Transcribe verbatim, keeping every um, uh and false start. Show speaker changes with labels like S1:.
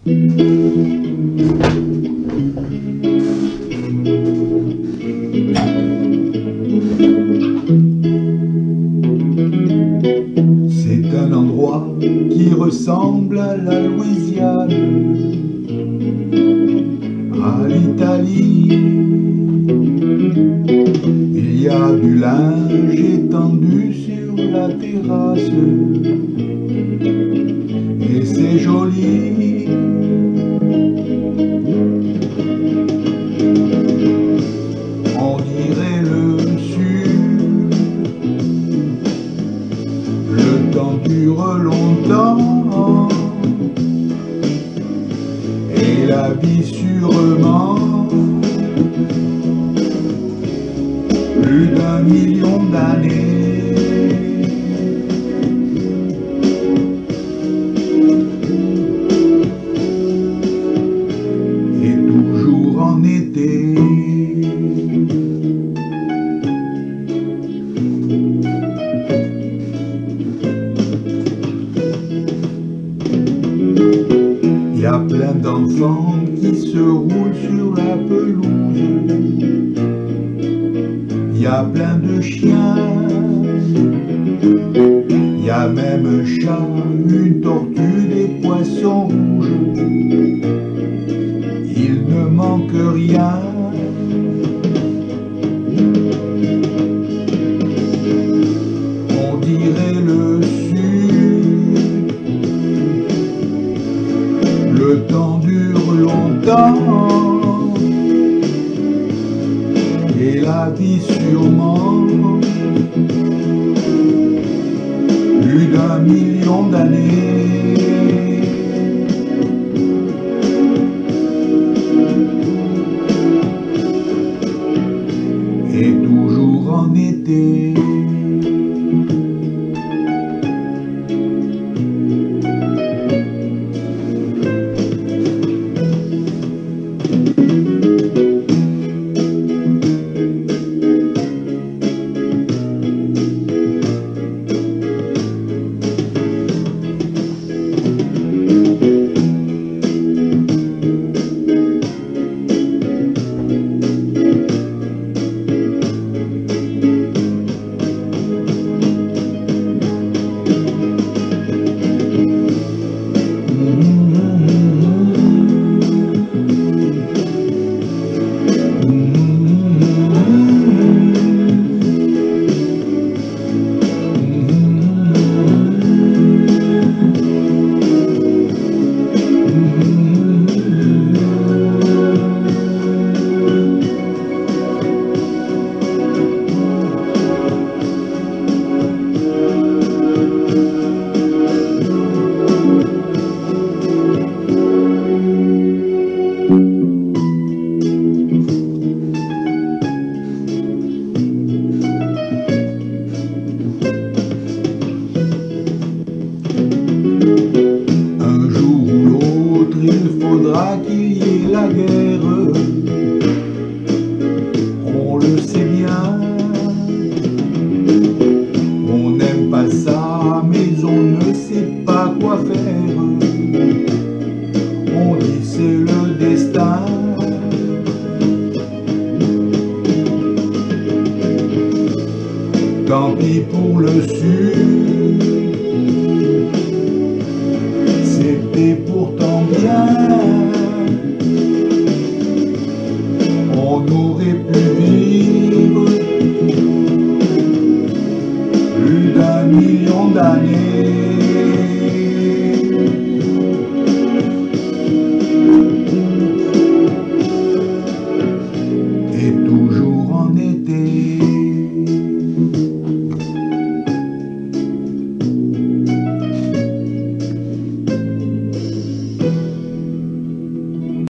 S1: C'est un endroit qui ressemble à la Louisiane, à l'Italie. Il y a du linge étendu sur la terrasse et c'est joli. On dirait le sud, le temps dure longtemps et la vie sûrement plus d'un million d'années. Et toujours en été. Il y a plein d'enfants qui se roulent sur la pelouse. Il y a plein de chiens, il y a même un chat, une tortue, des poissons rouges. Il ne manque rien. On dirait le sud, le temps dure longtemps et la vie sûrement plus d'un million d'années. Et toujours en été. Il faudra qu'il y ait la guerre, on le sait bien. On n'aime pas ça, mais on ne sait pas quoi faire. On dit c'est le destin. Tant pis pour le sud, c'était pourtant bien. On aurait pu vivre plus d'un million d'années.